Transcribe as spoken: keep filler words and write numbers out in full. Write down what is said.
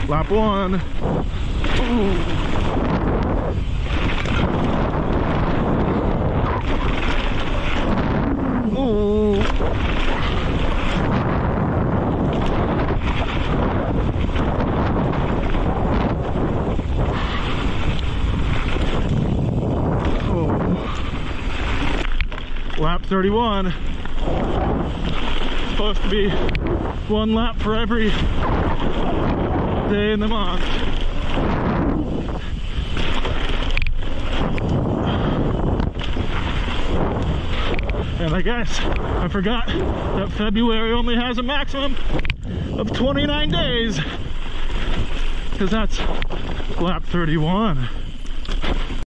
Lap one. Ooh. Lap thirty-one. Supposed to be one lap for every day in the month. And I guess I forgot that February only has a maximum of twenty-nine days, because that's lap thirty-one.